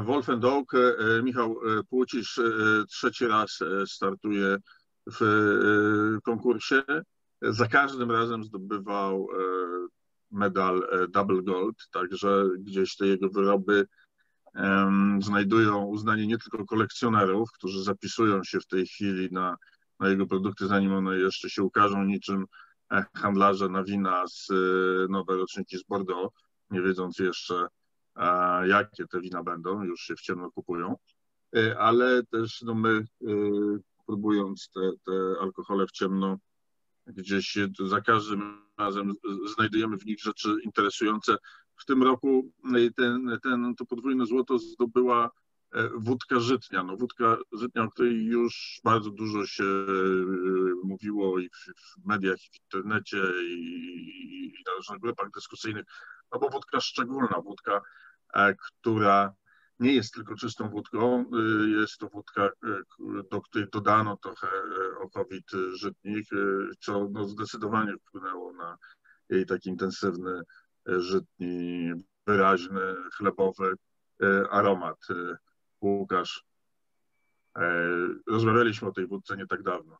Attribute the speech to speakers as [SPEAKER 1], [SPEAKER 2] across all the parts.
[SPEAKER 1] Wolf and Oak, Michał Płucisz trzeci raz startuje w konkursie. Za każdym razem zdobywał medal Double Gold, także gdzieś te jego wyroby znajdują uznanie nie tylko kolekcjonerów, którzy zapisują się w tej chwili na jego produkty, zanim one jeszcze się ukażą, niczym handlarze na wina z nowe roczniki z Bordeaux, nie wiedząc jeszcze, jakie te wina będą, już się w ciemno kupują, ale też no my, próbując te alkohole w ciemno, gdzieś za każdym razem znajdujemy w nich rzeczy interesujące. W tym roku to podwójne złoto zdobyła wódka żytnia. No, wódka żytnia, o której już bardzo dużo się mówiło i w mediach, i w internecie, i na różnych grupach dyskusyjnych, no bo wódka szczególna, wódka, która nie jest tylko czystą wódką, jest to wódka, do której dodano trochę okowit żytnich, co no zdecydowanie wpłynęło na jej taki intensywny, żytni, wyraźny, chlebowy aromat. Łukasz, rozmawialiśmy o tej wódce nie tak dawno.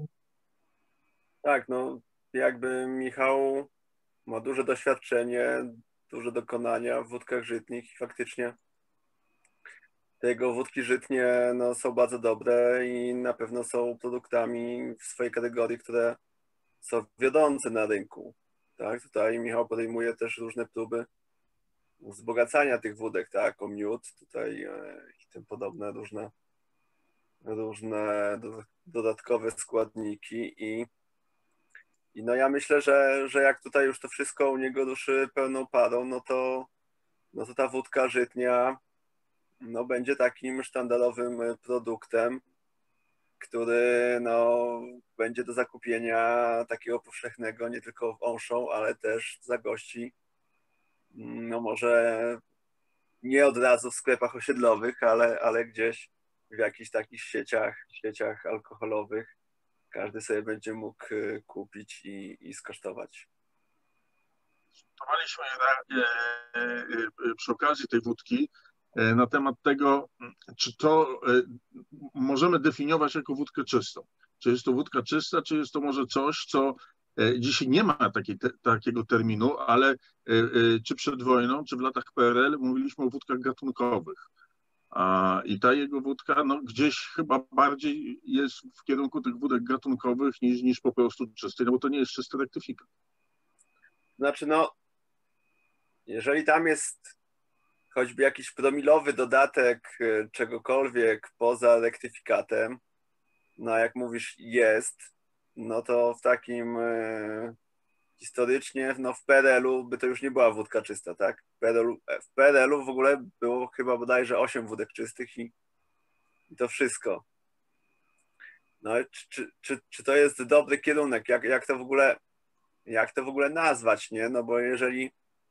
[SPEAKER 2] Tak, no jakby Michał ma duże doświadczenie, duże dokonania w wódkach żytnich i faktycznie te jego wódki żytnie no, są bardzo dobre i na pewno są produktami w swojej kategorii, które są wiodące na rynku. Tak? Tutaj Michał podejmuje też różne próby wzbogacania tych wódek, tak? O miód tutaj i tym podobne różne dodatkowe składniki i no ja myślę, że jak tutaj już to wszystko u niego ruszy pełną parą, no to ta wódka żytnia no, będzie takim sztandarowym produktem, który no, będzie do zakupienia takiego powszechnego nie tylko wąszą, ale też za gości. No może nie od razu w sklepach osiedlowych, ale gdzieś w jakichś takich sieciach alkoholowych każdy sobie będzie mógł kupić i skosztować.
[SPEAKER 1] Dyskutowaliśmy przy okazji tej wódki na temat tego, czy to możemy definiować jako wódkę czystą. Czy jest to wódka czysta, czy jest to może coś, co dzisiaj nie ma takiego terminu, ale czy przed wojną, czy w latach PRL mówiliśmy o wódkach gatunkowych. I ta jego wódka no, gdzieś chyba bardziej jest w kierunku tych wódek gatunkowych niż po prostu czystej, no bo to nie jest czysty rektyfikat.
[SPEAKER 2] Znaczy no, jeżeli tam jest choćby jakiś promilowy dodatek czegokolwiek poza rektyfikatem, no jak mówisz jest, no to w takim historycznie, no w PRL-u by to już nie była wódka czysta, tak? W PRL-u w ogóle było chyba bodajże 8 wódek czystych i to wszystko. No czy to jest dobry kierunek? Jak to w ogóle nazwać, nie? No bo jeżeli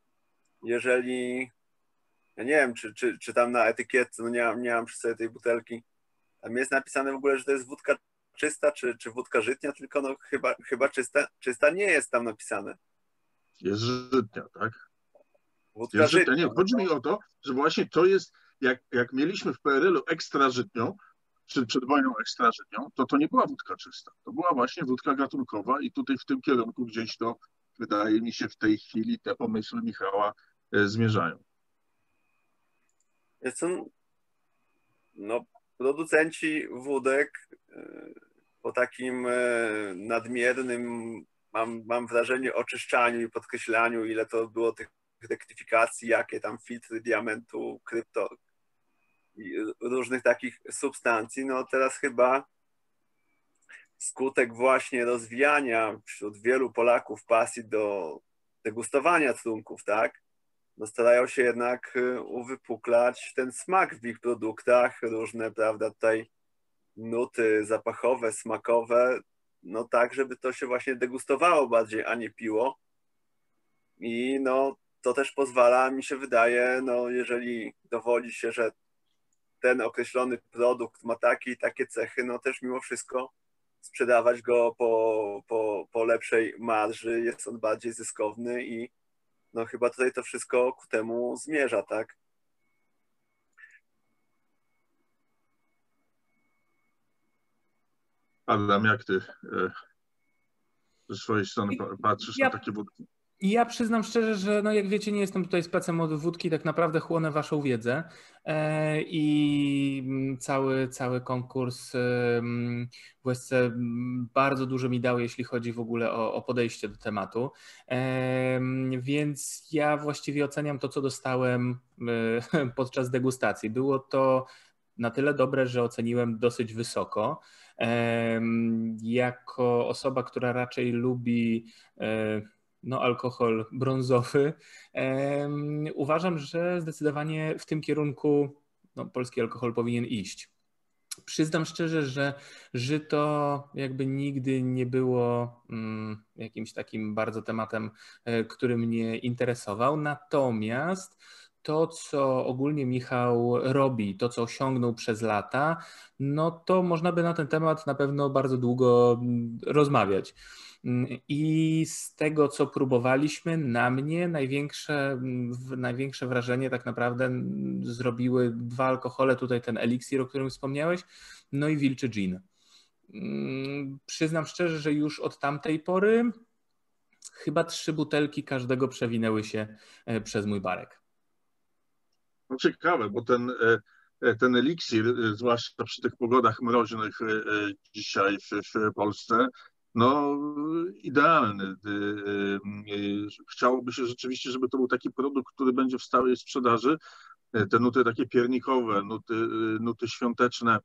[SPEAKER 2] ja nie wiem, czy tam na etykietce, no nie mam przy sobie tej butelki, tam jest napisane w ogóle, że to jest wódka czysta, czy wódka żytnia, tylko no chyba czysta nie jest tam napisane.
[SPEAKER 1] Jest żytnia, tak?
[SPEAKER 2] Wódka
[SPEAKER 1] jest
[SPEAKER 2] żytnia.
[SPEAKER 1] Nie, chodzi mi o to, że właśnie to jest, jak mieliśmy w PRL-u ekstra żytnią, czy przed wojną ekstra żytnią, to nie była wódka czysta. To była właśnie wódka gatunkowa i tutaj w tym kierunku gdzieś to, wydaje mi się, w tej chwili te pomysły Michała zmierzają.
[SPEAKER 2] No, producenci wódek po takim nadmiernym, mam wrażenie, oczyszczaniu i podkreślaniu, ile to było tych rektyfikacji, jakie tam filtry diamentu, krypto i różnych takich substancji, no teraz chyba skutek właśnie rozwijania wśród wielu Polaków pasji do degustowania trunków, tak? No starają się jednak uwypuklać ten smak w ich produktach, różne, prawda, tutaj nuty zapachowe, smakowe, no tak, żeby to się właśnie degustowało bardziej, a nie piło. I no to też pozwala, mi się wydaje, no jeżeli dowodzi się, że ten określony produkt ma takie i takie cechy, no też mimo wszystko sprzedawać go po lepszej marży, jest on bardziej zyskowny i no chyba tutaj to wszystko ku temu zmierza, tak?
[SPEAKER 1] Adam, jak ty ze swojej strony patrzysz na
[SPEAKER 3] Ja
[SPEAKER 1] takie wódki?
[SPEAKER 3] Ja przyznam szczerze, że no jak wiecie, nie jestem tutaj specem od wódki, tak naprawdę chłonę waszą wiedzę i cały konkurs w łezce bardzo dużo mi dał, jeśli chodzi w ogóle o podejście do tematu, więc ja właściwie oceniam to, co dostałem podczas degustacji. Było to na tyle dobre, że oceniłem dosyć wysoko. Jako osoba, która raczej lubi no, alkohol brązowy, uważam, że zdecydowanie w tym kierunku no, polski alkohol powinien iść. Przyznam szczerze, że żyto jakby nigdy nie było jakimś takim bardzo tematem, który mnie interesował. Natomiast to, co ogólnie Michał robi, to, co osiągnął przez lata, no to można by na ten temat na pewno bardzo długo rozmawiać. I z tego, co próbowaliśmy, na mnie największe wrażenie tak naprawdę zrobiły dwa alkohole, tutaj ten eliksir, o którym wspomniałeś, no i wilczy gin. Przyznam szczerze, że już od tamtej pory chyba 3 butelki każdego przewinęły się przez mój barek.
[SPEAKER 1] No ciekawe, bo ten eliksir, zwłaszcza przy tych pogodach mroźnych dzisiaj w Polsce, no idealny. Chciałoby się rzeczywiście, żeby to był taki produkt, który będzie w stałej sprzedaży. Te nuty takie piernikowe, nuty świąteczne,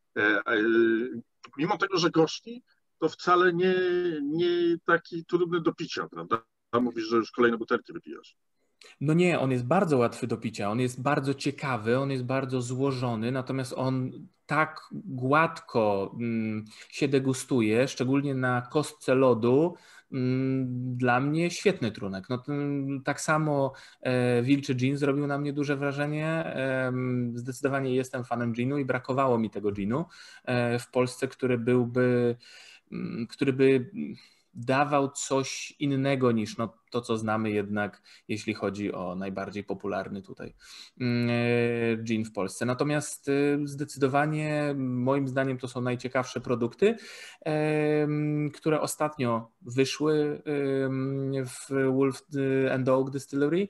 [SPEAKER 1] mimo tego, że gorzki, to wcale nie taki trudny do picia, prawda? Mówisz, że już kolejne butelki wypijasz.
[SPEAKER 3] No nie, on jest bardzo łatwy do picia, on jest bardzo ciekawy, on jest bardzo złożony, natomiast on tak gładko się degustuje, szczególnie na kostce lodu. Dla mnie świetny trunek. No, tak samo wilczy gin zrobił na mnie duże wrażenie. Zdecydowanie jestem fanem ginu i brakowało mi tego ginu w Polsce, który by dawał coś innego niż no, to, co znamy jednak, jeśli chodzi o najbardziej popularny tutaj gin w Polsce. Natomiast zdecydowanie moim zdaniem to są najciekawsze produkty, które ostatnio wyszły w Wolf and Oak Distillery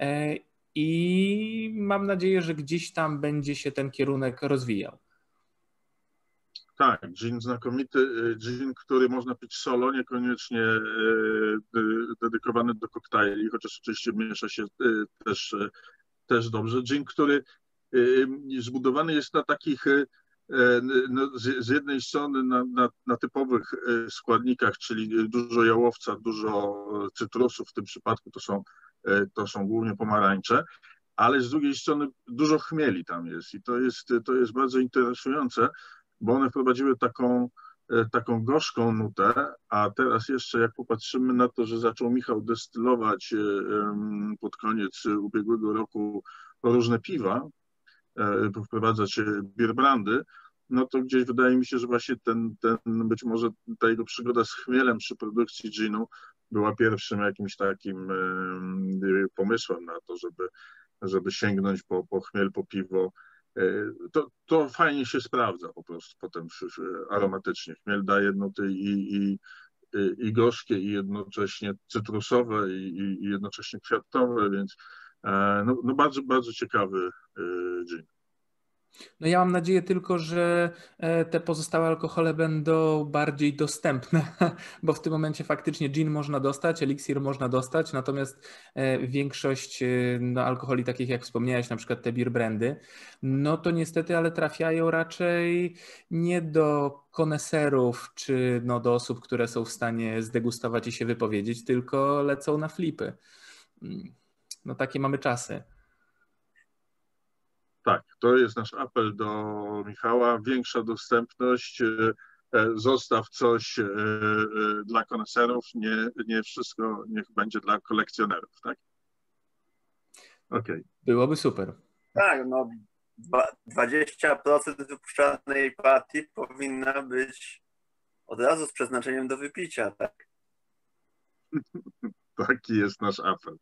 [SPEAKER 3] i mam nadzieję, że gdzieś tam będzie się ten kierunek rozwijał.
[SPEAKER 1] Tak, gin znakomity, gin, który można pić solo, niekoniecznie dedykowany do koktajli, chociaż oczywiście miesza się też dobrze. Gin, który zbudowany jest na takich, no, z jednej strony na typowych składnikach, czyli dużo jałowca, dużo cytrusów, w tym przypadku to są głównie pomarańcze, ale z drugiej strony dużo chmieli tam jest i to jest bardzo interesujące, bo one wprowadziły taką gorzką nutę, a teraz jeszcze jak popatrzymy na to, że zaczął Michał destylować pod koniec ubiegłego roku różne piwa, wprowadzać beer brandy, no to gdzieś wydaje mi się, że właśnie być może ta jego przygoda z chmielem przy produkcji ginu była pierwszym jakimś takim pomysłem na to, żeby sięgnąć po chmiel, po piwo. To fajnie się sprawdza po prostu potem aromatycznie. Chmiel daje nuty i gorzkie, i jednocześnie cytrusowe, i jednocześnie kwiatowe, więc no bardzo, bardzo ciekawy gin.
[SPEAKER 3] No ja mam nadzieję tylko, że te pozostałe alkohole będą bardziej dostępne, bo w tym momencie faktycznie gin można dostać, eliksir można dostać, natomiast większość no, alkoholi, takich jak wspomniałeś, na przykład te beer brandy, no to niestety, ale trafiają raczej nie do koneserów, czy no, do osób, które są w stanie zdegustować i się wypowiedzieć, tylko lecą na flipy. No takie mamy czasy.
[SPEAKER 1] Tak, to jest nasz apel do Michała. Większa dostępność. Zostaw coś dla koneserów, nie wszystko niech będzie dla kolekcjonerów, tak? Okej.
[SPEAKER 3] Byłoby super.
[SPEAKER 2] Tak, no 20% wypuszczanej partii powinna być od razu z przeznaczeniem do wypicia, tak?
[SPEAKER 1] Taki jest nasz apel.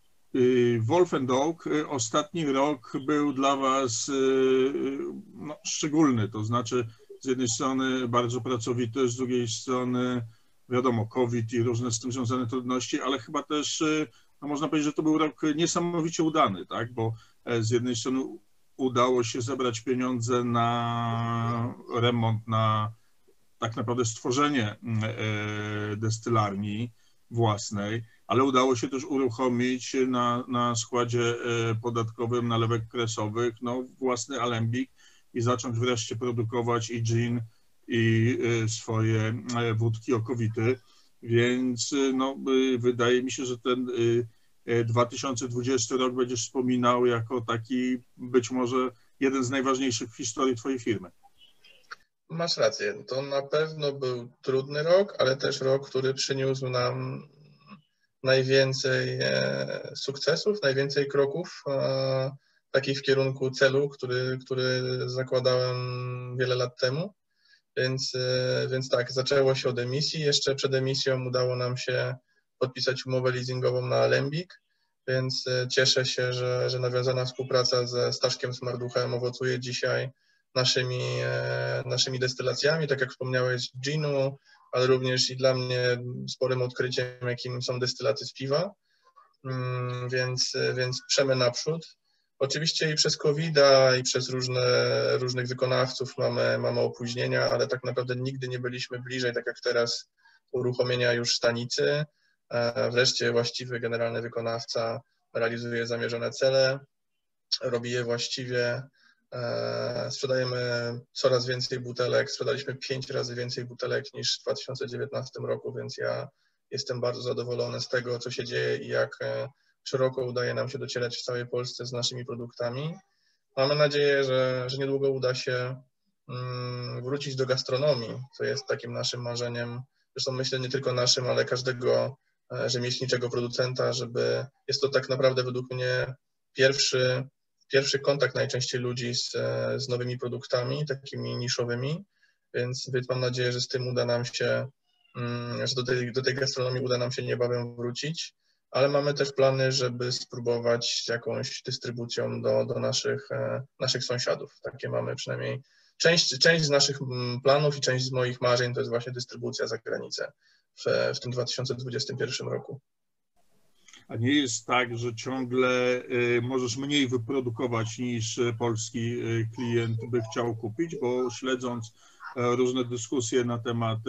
[SPEAKER 1] Wolf and Oak, ostatni rok był dla Was no, szczególny, to znaczy z jednej strony bardzo pracowity, z drugiej strony wiadomo COVID i różne z tym związane trudności, ale chyba też no, można powiedzieć, że to był rok niesamowicie udany, tak? Bo z jednej strony udało się zebrać pieniądze na remont, na tak naprawdę stworzenie destylarni własnej, ale udało się też uruchomić na składzie podatkowym nalewek kresowych no, własny alembik i zacząć wreszcie produkować i gin, i swoje wódki okowity, więc no, wydaje mi się, że ten 2020 rok będziesz wspominał jako taki być może jeden z najważniejszych w historii Twojej firmy.
[SPEAKER 4] Masz rację, to na pewno był trudny rok, ale też rok, który przyniósł nam najwięcej sukcesów, najwięcej kroków takich w kierunku celu, który zakładałem wiele lat temu. Więc tak, zaczęło się od emisji. Jeszcze przed emisją udało nam się podpisać umowę leasingową na Alembik, więc cieszę się, że nawiązana współpraca ze Staszkiem Smarduchem owocuje dzisiaj naszymi destylacjami, tak jak wspomniałeś, ginu, ale również i dla mnie sporym odkryciem, jakim są destylaty z piwa, więc przemy naprzód. Oczywiście i przez COVID-a, i przez różnych wykonawców mamy opóźnienia, ale tak naprawdę nigdy nie byliśmy bliżej, tak jak teraz, uruchomienia już stanicy. Wreszcie właściwy generalny wykonawca realizuje zamierzone cele, robi je właściwie. Sprzedajemy coraz więcej butelek, sprzedaliśmy 5 razy więcej butelek niż w 2019 roku, więc ja jestem bardzo zadowolony z tego, co się dzieje i jak szeroko udaje nam się docierać w całej Polsce z naszymi produktami. Mamy nadzieję, że niedługo uda się wrócić do gastronomii, co jest takim naszym marzeniem, zresztą myślę nie tylko naszym, ale każdego rzemieślniczego producenta, żeby jest to tak naprawdę według mnie pierwszy kontakt najczęściej ludzi z nowymi produktami, takimi niszowymi, więc mam nadzieję, że z tym uda nam się, że do tej gastronomii uda nam się niebawem wrócić, ale mamy też plany, żeby spróbować z jakąś dystrybucją do naszych sąsiadów. Takie mamy przynajmniej część z naszych planów i część z moich marzeń to jest właśnie dystrybucja za granicę w tym 2021 roku.
[SPEAKER 1] A nie jest tak, że ciągle możesz mniej wyprodukować niż polski klient by chciał kupić, bo śledząc różne dyskusje na temat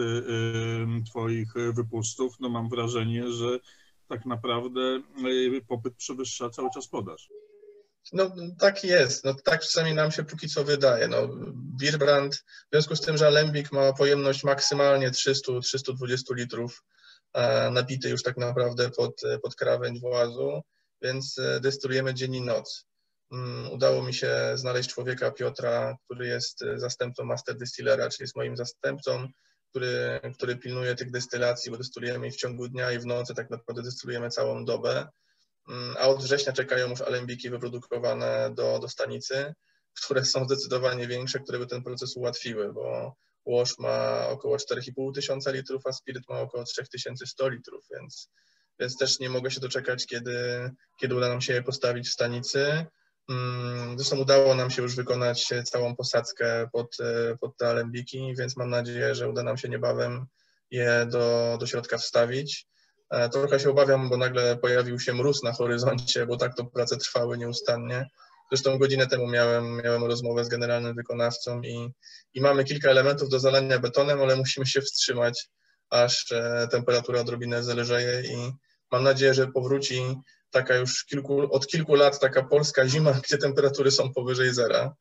[SPEAKER 1] Twoich wypustów, no mam wrażenie, że tak naprawdę popyt przewyższa cały czas podaż.
[SPEAKER 4] No tak jest, no tak przynajmniej nam się póki co wydaje. No, Beer Brand, w związku z tym, że Alembik ma pojemność maksymalnie 300-320 litrów, nabity już tak naprawdę pod krawędź włazu, więc destylujemy dzień i noc. Udało mi się znaleźć człowieka, Piotra, który jest zastępcą master distillera, czyli jest moim zastępcą, który pilnuje tych destylacji, bo destylujemy i w ciągu dnia i w nocy, tak naprawdę destylujemy całą dobę, a od września czekają już alembiki wyprodukowane do stanicy, które są zdecydowanie większe, które by ten proces ułatwiły, bo łoż ma około 4500 litrów, a spiryt ma około 3100 litrów, więc też nie mogę się doczekać, kiedy uda nam się je postawić w stanicy. Zresztą udało nam się już wykonać całą posadzkę pod te alembiki, więc mam nadzieję, że uda nam się niebawem je do środka wstawić. Trochę się obawiam, bo nagle pojawił się mróz na horyzoncie, bo tak to prace trwały nieustannie. Zresztą godzinę temu miałem rozmowę z generalnym wykonawcą i mamy kilka elementów do zalania betonem, ale musimy się wstrzymać, aż temperatura odrobinę zelżeje i mam nadzieję, że powróci taka już od kilku lat taka polska zima, gdzie temperatury są powyżej zera.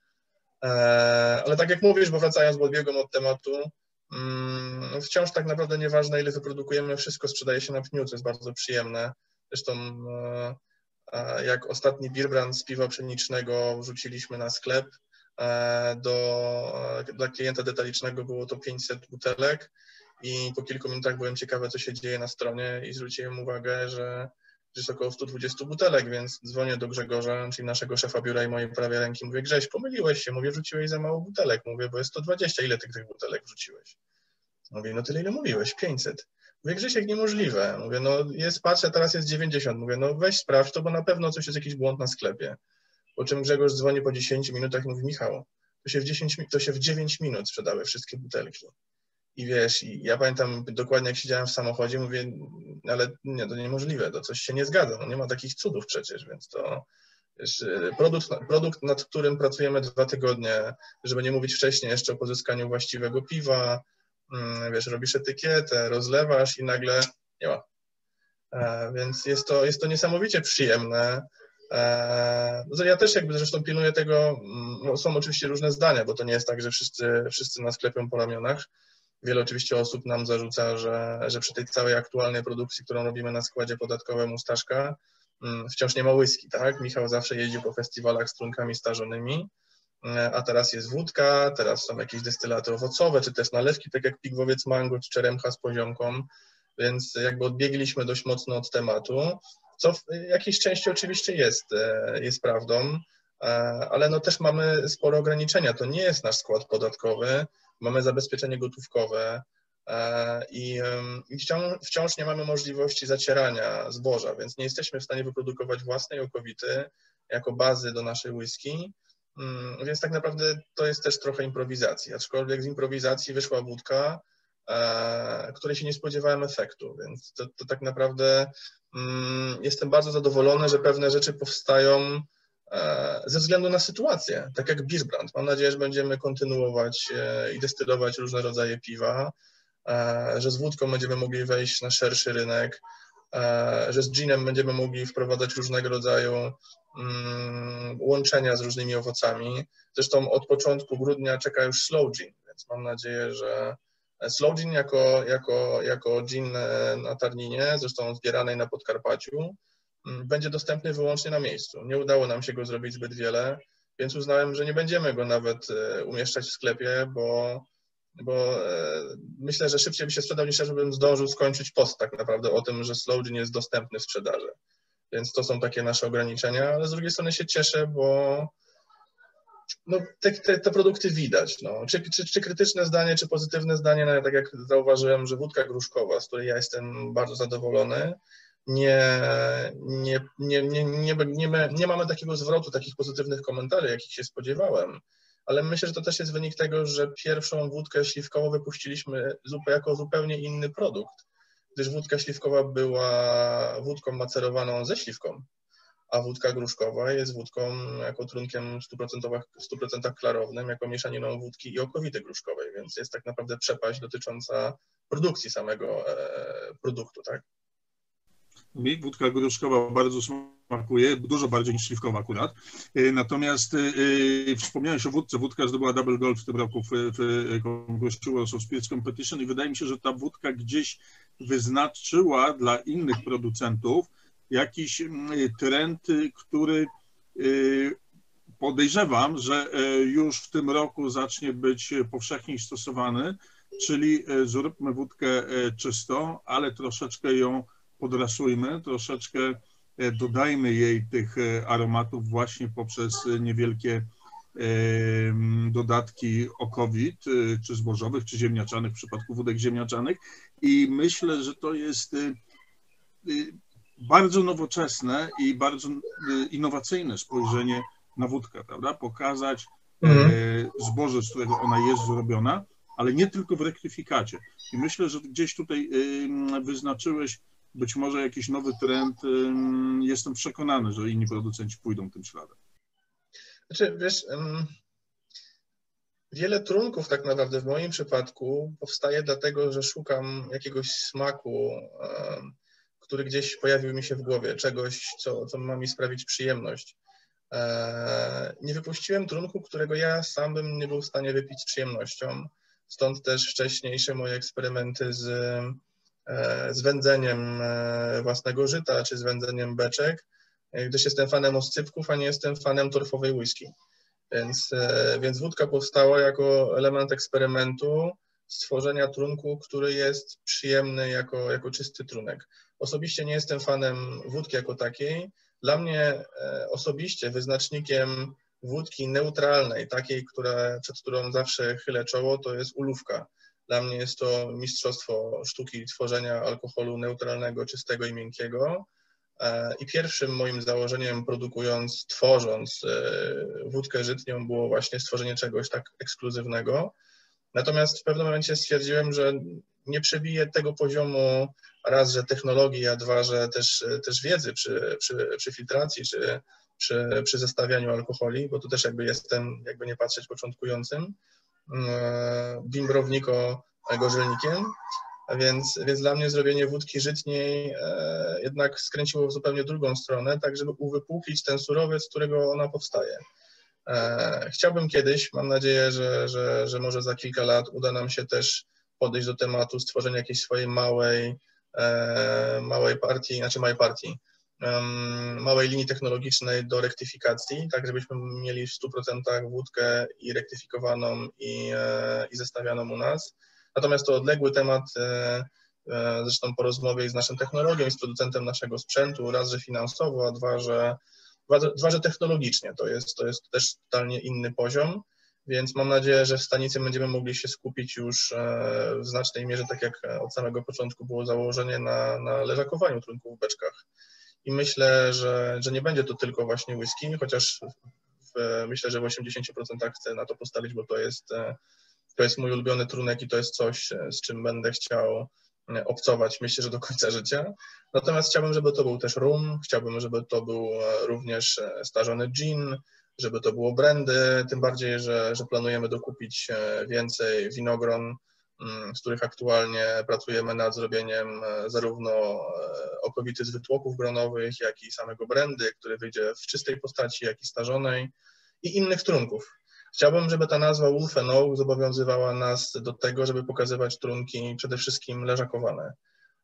[SPEAKER 4] Ale tak jak mówisz, bo wracając, bo odbiegłem od tematu, wciąż tak naprawdę nieważne, ile wyprodukujemy, wszystko sprzedaje się na pniu, co jest bardzo przyjemne. Zresztą jak ostatni Beer Brand z piwa pszenicznego wrzuciliśmy na sklep, dla klienta detalicznego było to 500 butelek i po kilku minutach byłem ciekawy, co się dzieje na stronie i zwróciłem uwagę, że jest około 120 butelek, więc dzwonię do Grzegorza, czyli naszego szefa biura i mojej prawej ręki, mówię: Grześ, pomyliłeś się, mówię, wrzuciłeś za mało butelek, mówię, bo jest 120, ile tych butelek wrzuciłeś? Mówię, no tyle, ile mówiłeś, 500. Mówię, Grzesiek, niemożliwe. Mówię, no patrzę, teraz jest 90. Mówię, no weź sprawdź to, bo na pewno coś jest jakiś błąd na sklepie. Po czym Grzegorz dzwoni po 10 minutach i mówi, Michał, to się w 9 minut sprzedały wszystkie butelki. I wiesz, i ja pamiętam dokładnie, jak siedziałem w samochodzie, mówię, ale nie, to niemożliwe, to coś się nie zgadza, no nie ma takich cudów przecież, więc to wiesz, produkt, nad którym pracujemy 2 tygodnie, żeby nie mówić wcześniej jeszcze o pozyskaniu właściwego piwa, wiesz, robisz etykietę, rozlewasz i nagle nie ma. Więc jest to niesamowicie przyjemne. Ja też jakby zresztą pilnuję tego, no są oczywiście różne zdania, bo to nie jest tak, że wszyscy nas klepią po ramionach. Wiele oczywiście osób nam zarzuca, że przy tej całej aktualnej produkcji, którą robimy na składzie podatkowym u Staszka, wciąż nie ma whisky, tak? Michał zawsze jeździł po festiwalach z trunkami starzonymi, a teraz jest wódka, teraz są jakieś destylaty owocowe, czy też nalewki, tak jak pigwowiec mango, czy czeremcha z poziomką, więc jakby odbiegliśmy dość mocno od tematu, co w jakiejś części oczywiście jest prawdą, ale no też mamy spore ograniczenia. To nie jest nasz skład podatkowy, mamy zabezpieczenie gotówkowe i wciąż nie mamy możliwości zacierania zboża, więc nie jesteśmy w stanie wyprodukować własnej okowity jako bazy do naszej whisky, więc tak naprawdę to jest też trochę improwizacji, aczkolwiek z improwizacji wyszła wódka, której się nie spodziewałem efektu, więc to tak naprawdę jestem bardzo zadowolony, że pewne rzeczy powstają ze względu na sytuację, tak jak Beer Brand. Mam nadzieję, że będziemy kontynuować i destylować różne rodzaje piwa, że z wódką będziemy mogli wejść na szerszy rynek, że z ginem będziemy mogli wprowadzać różnego rodzaju łączenia z różnymi owocami. Zresztą od początku grudnia czeka już Slow Gin, więc mam nadzieję, że Slow Gin jako gin na Tarninie, zresztą zbieranej na Podkarpaciu, będzie dostępny wyłącznie na miejscu. Nie udało nam się go zrobić zbyt wiele, więc uznałem, że nie będziemy go nawet umieszczać w sklepie, bo myślę, że szybciej by się sprzedał, niż żebym zdążył skończyć post tak naprawdę o tym, że Slow Gin jest dostępny w sprzedaży. Więc to są takie nasze ograniczenia, ale z drugiej strony się cieszę, bo no, te produkty widać. No. Czy krytyczne zdanie, czy pozytywne zdanie, no, tak jak zauważyłem, że wódka gruszkowa, z której ja jestem bardzo zadowolony, nie mamy takiego zwrotu, takich pozytywnych komentarzy, jakich się spodziewałem, ale myślę, że to też jest wynik tego, że pierwszą wódkę śliwkową wypuściliśmy jako zupełnie inny produkt, gdyż wódka śliwkowa była wódką macerowaną ze śliwką, a wódka gruszkowa jest wódką jako trunkiem 100% klarownym, jako mieszaniną wódki i okowity gruszkowej, więc jest tak naprawdę przepaść dotycząca produkcji samego produktu, tak?
[SPEAKER 1] Mi wódka gruszkowa bardzo smakuje, dużo bardziej niż śliwkowa akurat. Natomiast wspomniałeś o wódce. Wódka zdobyła Double Gold w tym roku w konkursie World of Spirits Competition i wydaje mi się, że ta wódka gdzieś wyznaczyła dla innych producentów jakiś trend, który podejrzewam, że już w tym roku zacznie być powszechniej stosowany, czyli zróbmy wódkę czystą, ale troszeczkę ją podrasujmy, troszeczkę dodajmy jej tych aromatów właśnie poprzez niewielkie dodatki okowit, czy zbożowych, czy ziemniaczanych w przypadku wódek ziemniaczanych i myślę, że to jest bardzo nowoczesne i bardzo innowacyjne spojrzenie na wódkę, prawda? Pokazać zboże, z którego ona jest zrobiona, ale nie tylko w rektyfikacie. I myślę, że gdzieś tutaj wyznaczyłeś być może jakiś nowy trend. Jestem przekonany, że inni producenci pójdą tym śladem.
[SPEAKER 4] Znaczy, wiesz, wiele trunków tak naprawdę w moim przypadku powstaje dlatego, że szukam jakiegoś smaku, który gdzieś pojawił mi się w głowie, czegoś, co ma mi sprawić przyjemność. Nie wypuściłem trunku, którego ja sam bym nie był w stanie wypić z przyjemnością, stąd też wcześniejsze moje eksperymenty z wędzeniem własnego żyta, czy z wędzeniem beczek, gdyż jestem fanem oscypków, a nie jestem fanem torfowej whisky. Więc wódka powstała jako element eksperymentu stworzenia trunku, który jest przyjemny jako czysty trunek. Osobiście nie jestem fanem wódki jako takiej. Dla mnie osobiście wyznacznikiem wódki neutralnej, takiej, przed którą zawsze chylę czoło, to jest ulówka. Dla mnie jest to mistrzostwo sztuki tworzenia alkoholu neutralnego, czystego i miękkiego. I pierwszym moim założeniem tworząc wódkę żytnią było właśnie stworzenie czegoś tak ekskluzywnego. Natomiast w pewnym momencie stwierdziłem, że nie przebiję tego poziomu raz, że technologii, a dwa, że też wiedzy przy filtracji czy przy zestawianiu alkoholi, bo tu też jakby jestem, jakby nie patrzeć, początkującym bimbrownikiem, więc dla mnie zrobienie wódki żytniej jednak skręciło w zupełnie drugą stronę, tak żeby uwypuklić ten surowiec, z którego ona powstaje. Chciałbym kiedyś, mam nadzieję, że może za kilka lat uda nam się też podejść do tematu stworzenia jakiejś swojej małej linii technologicznej do rektyfikacji, tak żebyśmy mieli w 100% wódkę i rektyfikowaną i zestawianą u nas. Natomiast to odległy temat, zresztą po rozmowie z naszym technologiem i z producentem naszego sprzętu, raz, że finansowo, a dwa, że technologicznie. To jest też totalnie inny poziom, więc mam nadzieję, że w stanicy będziemy mogli się skupić już w znacznej mierze, tak jak od samego początku było założenie, na leżakowaniu trunków w beczkach. I myślę, że nie będzie to tylko właśnie whisky, chociaż myślę, że w 80% chcę na to postawić, bo to jest mój ulubiony trunek i to jest coś, z czym będę chciał obcować, myślę, że do końca życia. Natomiast chciałbym, żeby to był też rum, chciałbym, żeby to był również starzony gin, żeby to było brandy, tym bardziej, że planujemy dokupić więcej winogron, z których aktualnie pracujemy nad zrobieniem zarówno okowity z wytłoków gronowych, jak i samego brandy, który wyjdzie w czystej postaci, jak i starzonej i innych trunków. Chciałbym, żeby ta nazwa Wolf & Oak zobowiązywała nas do tego, żeby pokazywać trunki przede wszystkim leżakowane.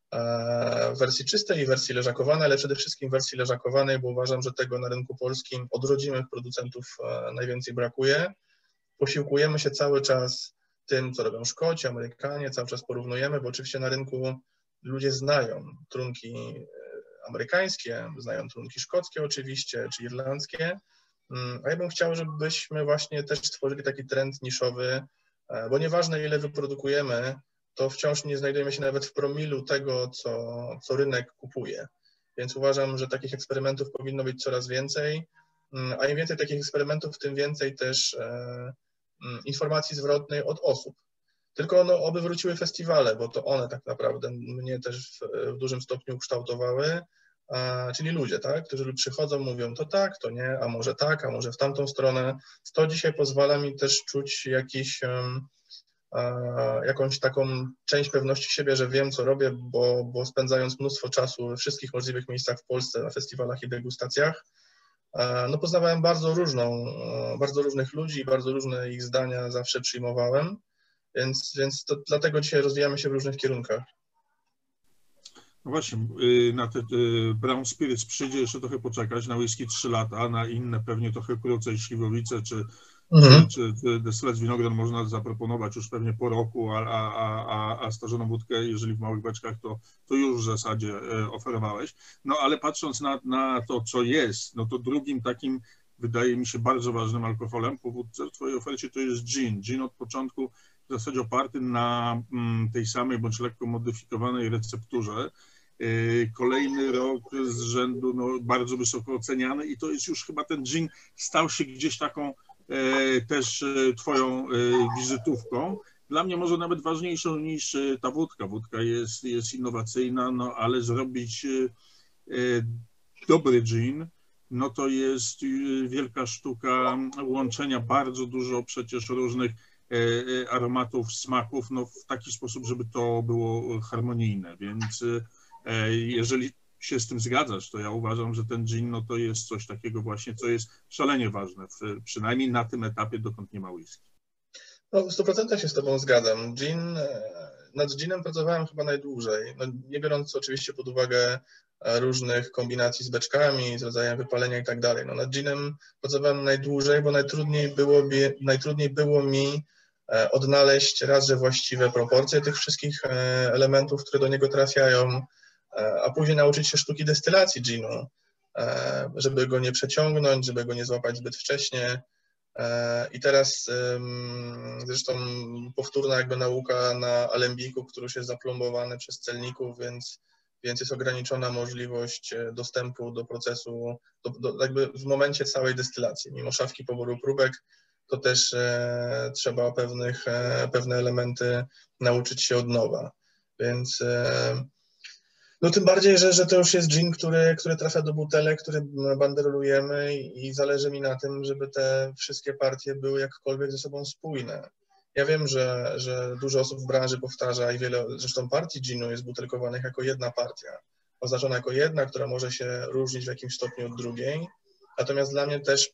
[SPEAKER 4] W wersji czystej i wersji leżakowanej, ale przede wszystkim w wersji leżakowanej, bo uważam, że tego na rynku polskim od rodzimych producentów najwięcej brakuje. Posiłkujemy się cały czas tym, co robią Szkoci, Amerykanie, cały czas porównujemy, bo oczywiście na rynku ludzie znają trunki amerykańskie, znają trunki szkockie oczywiście, czy irlandzkie, a ja bym chciał, żebyśmy właśnie też stworzyli taki trend niszowy, bo nieważne ile wyprodukujemy, to wciąż nie znajdujemy się nawet w promilu tego, co rynek kupuje. Więc uważam, że takich eksperymentów powinno być coraz więcej, a im więcej takich eksperymentów, tym więcej też informacji zwrotnej od osób. Tylko oby wróciły festiwale, bo to one tak naprawdę mnie też w dużym stopniu ukształtowały, czyli ludzie, tak, którzy przychodzą, mówią to tak, to nie, a może tak, a może w tamtą stronę. To dzisiaj pozwala mi też czuć jakąś taką część pewności siebie, że wiem, co robię, bo spędzając mnóstwo czasu we wszystkich możliwych miejscach w Polsce, na festiwalach i degustacjach, poznawałem bardzo różnych ludzi, bardzo różne ich zdania zawsze przyjmowałem, więc dlatego dzisiaj rozwijamy się w różnych kierunkach.
[SPEAKER 1] No właśnie, na te Brown Spirits przyjdzie jeszcze trochę poczekać, na whisky 3 lata, na inne pewnie trochę krócej, śliwowice czy destylat winogron można zaproponować już pewnie po roku, a starzoną wódkę, jeżeli w małych beczkach, to już w zasadzie oferowałeś. No ale patrząc na to, co jest, no to drugim takim, wydaje mi się, bardzo ważnym alkoholem po wódce w twojej ofercie to jest gin. Gin od początku w zasadzie oparty na tej samej bądź lekko modyfikowanej recepturze. Kolejny rok z rzędu bardzo wysoko oceniany i to jest już chyba ten gin stał się gdzieś taką też twoją wizytówką. Dla mnie może nawet ważniejszą niż ta wódka. Wódka jest innowacyjna, no ale zrobić dobry gin, no to jest wielka sztuka łączenia bardzo dużo przecież różnych aromatów, smaków, no w taki sposób, żeby to było harmonijne, więc jeżeli się z tym zgadzasz, to ja uważam, że ten gin, no to jest coś takiego właśnie, co jest szalenie ważne, przynajmniej na tym etapie, dokąd nie ma whisky.
[SPEAKER 4] No, w 100% się z tobą zgadzam. Nad ginem pracowałem chyba najdłużej, no, nie biorąc oczywiście pod uwagę różnych kombinacji z beczkami, z rodzajem wypalenia i tak dalej. No, nad ginem pracowałem najdłużej, bo najtrudniej było mi odnaleźć raz, że właściwe proporcje tych wszystkich elementów, które do niego trafiają, a później nauczyć się sztuki destylacji ginu, żeby go nie przeciągnąć, żeby go nie złapać zbyt wcześnie. I teraz zresztą powtórna jakby nauka na alembiku, który już jest zaplombowany przez celników, więc jest ograniczona możliwość dostępu do procesu, jakby w momencie całej destylacji. Mimo szafki poboru próbek, to też trzeba pewne elementy nauczyć się od nowa. Więc no tym bardziej, że to już jest gin, który trafia do butelek, który banderolujemy i zależy mi na tym, żeby te wszystkie partie były jakkolwiek ze sobą spójne. Ja wiem, że dużo osób w branży powtarza i wiele zresztą partii ginu jest butelkowanych jako jedna partia, oznaczona jako jedna, która może się różnić w jakimś stopniu od drugiej. Natomiast dla mnie też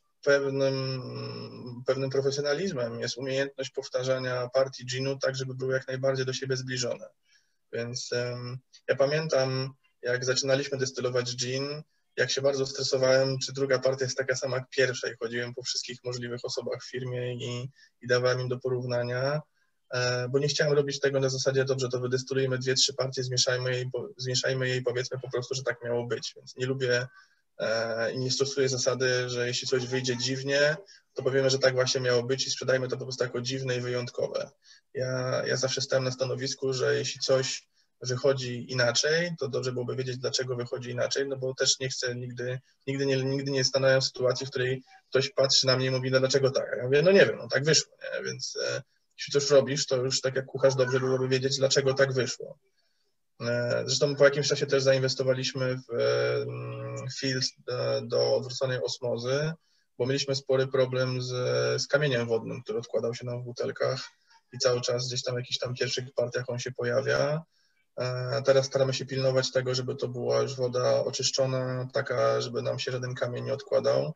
[SPEAKER 4] pewnym profesjonalizmem jest umiejętność powtarzania partii ginu tak, żeby były jak najbardziej do siebie zbliżone. Więc ja pamiętam, jak zaczynaliśmy destylować gin, jak się bardzo stresowałem, czy druga partia jest taka sama jak pierwsza i chodziłem po wszystkich możliwych osobach w firmie i dawałem im do porównania, bo nie chciałem robić tego na zasadzie, dobrze, to wydestylujemy 2-3 partie, zmieszajmy je i powiedzmy po prostu, że tak miało być. Więc nie lubię i nie stosuję zasady, że jeśli coś wyjdzie dziwnie, to powiemy, że tak właśnie miało być i sprzedajmy to po prostu jako dziwne i wyjątkowe. Ja zawsze stałem na stanowisku, że jeśli coś wychodzi inaczej, to dobrze byłoby wiedzieć, dlaczego wychodzi inaczej, no bo też nie chcę nigdy nie stanąłem w sytuacji, w której ktoś patrzy na mnie i mówi, no dlaczego tak? A ja mówię, no nie wiem, no tak wyszło, nie? Więc jeśli coś robisz, to już tak jak kucharz dobrze byłoby wiedzieć, dlaczego tak wyszło. Zresztą po jakimś czasie też zainwestowaliśmy w filtr do odwróconej osmozy, bo mieliśmy spory problem z kamieniem wodnym, który odkładał się nam w butelkach i cały czas gdzieś tam w jakichś tam pierwszych partiach on się pojawia. Teraz staramy się pilnować tego, żeby to była już woda oczyszczona, taka, żeby nam się żaden kamień nie odkładał.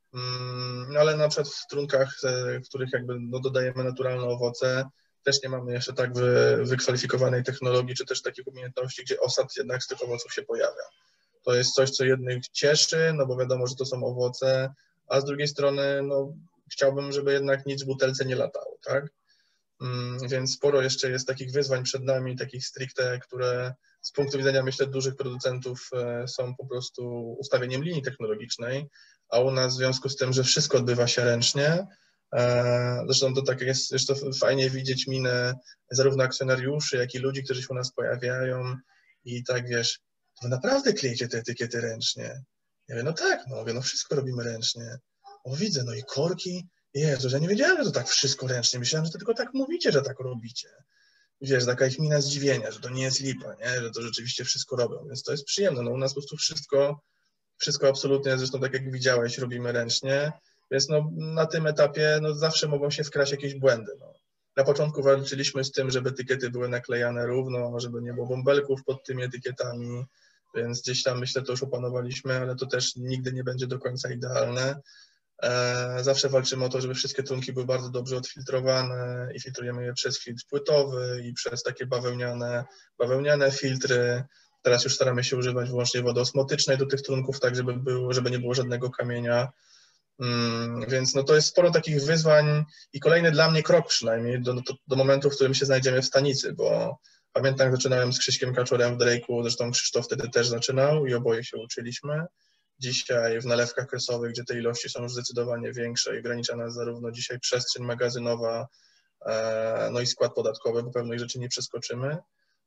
[SPEAKER 4] Ale na przykład w trunkach, w których jakby dodajemy naturalne owoce, też nie mamy jeszcze tak wykwalifikowanej technologii, czy też takich umiejętności, gdzie osad jednak z tych owoców się pojawia. To jest coś, co jednych cieszy, no bo wiadomo, że to są owoce, a z drugiej strony no, chciałbym, żeby jednak nic w butelce nie latało, tak? Więc sporo jeszcze jest takich wyzwań przed nami, takich stricte, które z punktu widzenia, myślę, dużych producentów są po prostu ustawieniem linii technologicznej, a u nas w związku z tym, że wszystko odbywa się ręcznie, zresztą to tak jest jeszcze fajnie widzieć minę zarówno akcjonariuszy, jak i ludzi, którzy się u nas pojawiają i tak, wiesz, wy naprawdę klejecie te etykiety ręcznie? Ja mówię, no tak, no, mówię, no wszystko robimy ręcznie. O, widzę, no i korki. Jezu, że nie wiedziałem, że to tak wszystko ręcznie. Myślałem, że to tylko tak mówicie, że tak robicie. Wiesz, taka ich mina zdziwienia, że to nie jest lipa, nie? Że to rzeczywiście wszystko robią, więc to jest przyjemne. No u nas po prostu wszystko absolutnie, zresztą tak jak widziałeś, robimy ręcznie, więc no na tym etapie no zawsze mogą się wkraść jakieś błędy. No. Na początku walczyliśmy z tym, żeby etykiety były naklejane równo, żeby nie było bąbelków pod tymi etykietami, więc gdzieś tam myślę, to już opanowaliśmy, ale to też nigdy nie będzie do końca idealne. Zawsze walczymy o to, żeby wszystkie trunki były bardzo dobrze odfiltrowane i filtrujemy je przez filtr płytowy i przez takie bawełniane filtry. Teraz już staramy się używać wyłącznie wody osmotycznej do tych trunków, tak żeby nie było żadnego kamienia. Więc no to jest sporo takich wyzwań i kolejny dla mnie krok przynajmniej do momentu, w którym się znajdziemy w stanicy, bo pamiętam, jak zaczynałem z Krzyśkiem Kaczorem w Drake'u, zresztą Krzysztof wtedy też zaczynał i oboje się uczyliśmy. Dzisiaj w nalewkach kresowych, gdzie te ilości są już zdecydowanie większe i ogranicza nas zarówno dzisiaj przestrzeń magazynowa, no i skład podatkowy, bo pewnych rzeczy nie przeskoczymy.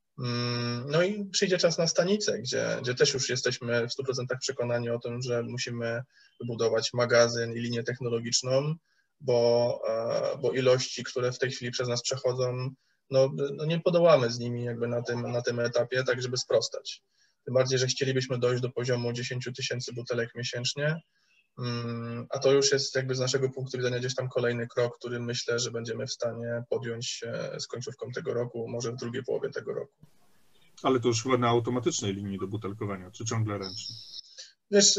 [SPEAKER 4] No i przyjdzie czas na stanicę, gdzie też już jesteśmy w 100% przekonani o tym, że musimy wybudować magazyn i linię technologiczną, bo ilości, które w tej chwili przez nas przechodzą, no nie podołamy z nimi jakby na tym etapie, tak żeby sprostać. Tym bardziej, że chcielibyśmy dojść do poziomu 10 000 butelek miesięcznie, a to już jest jakby z naszego punktu widzenia gdzieś tam kolejny krok, który myślę, że będziemy w stanie podjąć z końcówką tego roku, może w drugiej połowie tego roku.
[SPEAKER 1] Ale to już chyba na automatycznej linii do butelkowania, czy ciągle ręcznie?
[SPEAKER 4] Wiesz,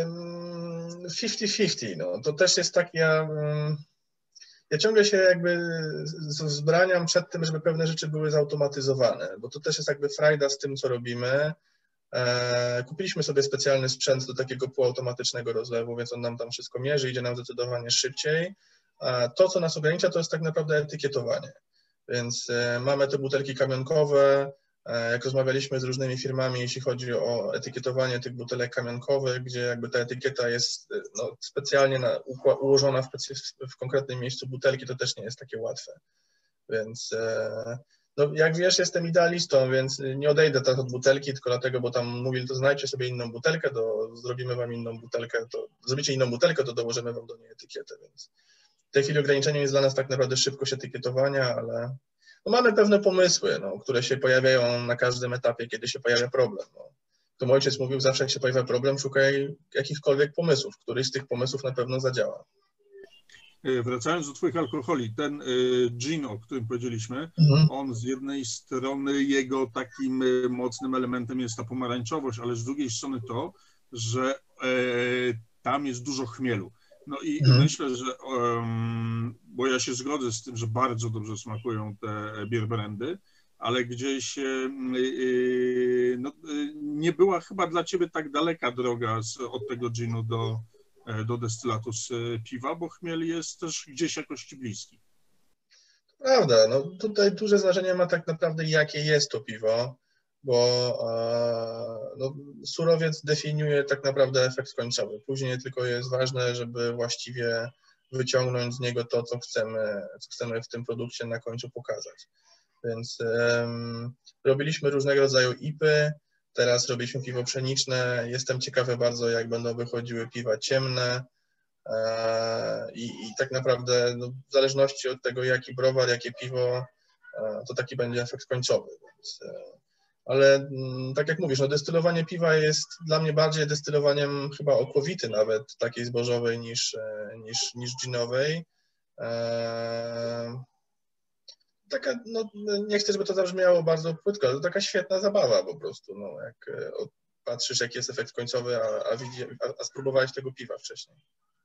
[SPEAKER 4] 50-50, no to też jest tak, ja ciągle się jakby wzbraniam przed tym, żeby pewne rzeczy były zautomatyzowane, bo to też jest jakby frajda z tym, co robimy. Kupiliśmy sobie specjalny sprzęt do takiego półautomatycznego rozlewu, więc on nam tam wszystko mierzy, idzie nam zdecydowanie szybciej. To, co nas ogranicza, to jest tak naprawdę etykietowanie. Więc mamy te butelki kamionkowe, jak rozmawialiśmy z różnymi firmami, jeśli chodzi o etykietowanie tych butelek kamionkowych, gdzie jakby ta etykieta jest no, specjalnie ułożona w konkretnym miejscu butelki, to też nie jest takie łatwe. Więc no, jak wiesz, jestem idealistą, więc nie odejdę tak od butelki, tylko dlatego, bo tam mówili, to znajdźcie sobie inną butelkę, to zrobimy wam inną butelkę, to zrobicie inną butelkę, to dołożymy wam do niej etykietę, więc w tej chwili ograniczeniem jest dla nas tak naprawdę szybkość etykietowania, ale no, mamy pewne pomysły, no, które się pojawiają na każdym etapie, kiedy się pojawia problem. No. To mój ojciec mówił, zawsze jak się pojawia problem, szukaj jakichkolwiek pomysłów, któryś z tych pomysłów na pewno zadziała.
[SPEAKER 1] Wracając do Twoich alkoholi, ten gin, o którym powiedzieliśmy, on z jednej strony jego takim mocnym elementem jest ta pomarańczowość, ale z drugiej strony to, że tam jest dużo chmielu. No i myślę, że, bo ja się zgodzę z tym, że bardzo dobrze smakują te beer brandy, ale gdzieś no, nie była chyba dla Ciebie tak daleka droga od tego ginu do destylatu z piwa, bo chmiel jest też gdzieś jakości bliski.
[SPEAKER 4] Prawda, no tutaj duże znaczenie ma tak naprawdę jakie jest to piwo, bo no, surowiec definiuje tak naprawdę efekt końcowy. Później tylko jest ważne, żeby właściwie wyciągnąć z niego to, co chcemy w tym produkcie na końcu pokazać. Więc robiliśmy różnego rodzaju IPy, teraz robiliśmy piwo pszeniczne. Jestem ciekawy bardzo, jak będą wychodziły piwa ciemne i tak naprawdę no, w zależności od tego, jaki browar, jakie piwo, to taki będzie efekt końcowy. Więc, ale tak jak mówisz, no, destylowanie piwa jest dla mnie bardziej destylowaniem chyba okowity nawet, takiej zbożowej niż ginowej. Taka, no, nie chcę, żeby to zabrzmiało bardzo płytko, ale to taka świetna zabawa po prostu, no, jak patrzysz, jaki jest efekt końcowy, a spróbowałeś tego piwa wcześniej.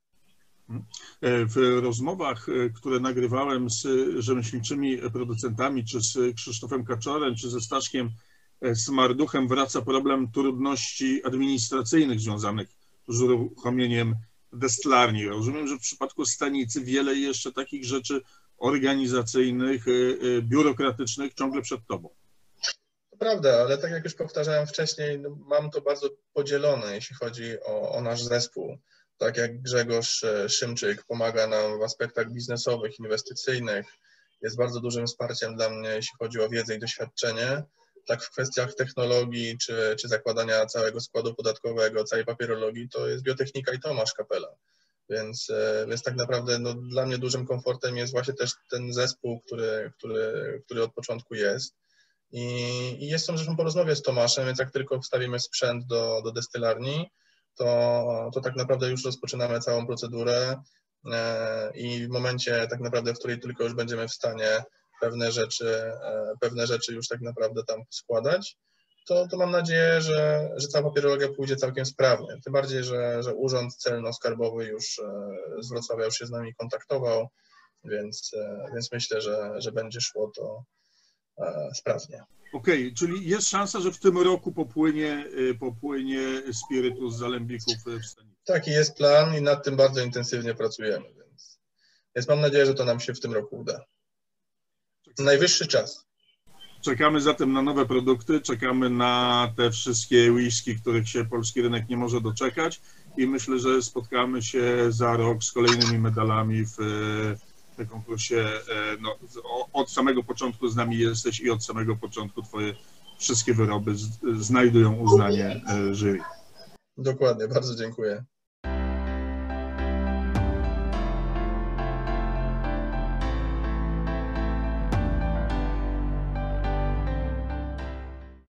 [SPEAKER 1] W rozmowach, które nagrywałem z rzemieślniczymi producentami, czy z Krzysztofem Kaczorem, czy ze Staszkiem Smarduchem, wraca problem trudności administracyjnych związanych z uruchomieniem destylarni. Rozumiem, że w przypadku stanicy wiele jeszcze takich rzeczy organizacyjnych, biurokratycznych ciągle przed Tobą.
[SPEAKER 4] To prawda, ale tak jak już powtarzałem wcześniej, no, mam to bardzo podzielone, jeśli chodzi o nasz zespół. Tak jak Grzegorz Szymczyk pomaga nam w aspektach biznesowych, inwestycyjnych, jest bardzo dużym wsparciem dla mnie, jeśli chodzi o wiedzę i doświadczenie, tak w kwestiach technologii czy zakładania całego składu podatkowego, całej papierologii, to jest biotechnika i Tomasz Kapela. Więc tak naprawdę no, dla mnie dużym komfortem jest właśnie też ten zespół, który od początku jest. I jestem zresztą po rozmowie z Tomaszem, więc jak tylko wstawimy sprzęt do destylarni, to tak naprawdę już rozpoczynamy całą procedurę i w momencie tak naprawdę, w której tylko już będziemy w stanie pewne rzeczy już tak naprawdę tam składać, to mam nadzieję, że cała papierologia pójdzie całkiem sprawnie. Tym bardziej, że Urząd Celno-Skarbowy już z Wrocławia już się z nami kontaktował, więc myślę, że będzie szło to sprawnie.
[SPEAKER 1] Okej, czyli jest szansa, że w tym roku popłynie spirytus z alembików w stanicy.
[SPEAKER 4] Taki jest plan i nad tym bardzo intensywnie pracujemy, więc mam nadzieję, że to nam się w tym roku uda. Najwyższy czas.
[SPEAKER 1] Czekamy zatem na nowe produkty, czekamy na te wszystkie whisky, których się polski rynek nie może doczekać i myślę, że spotkamy się za rok z kolejnymi medalami w konkursie. No, od samego początku z nami jesteś i od samego początku Twoje wszystkie wyroby znajdują uznanie jury.
[SPEAKER 4] Dokładnie, bardzo dziękuję.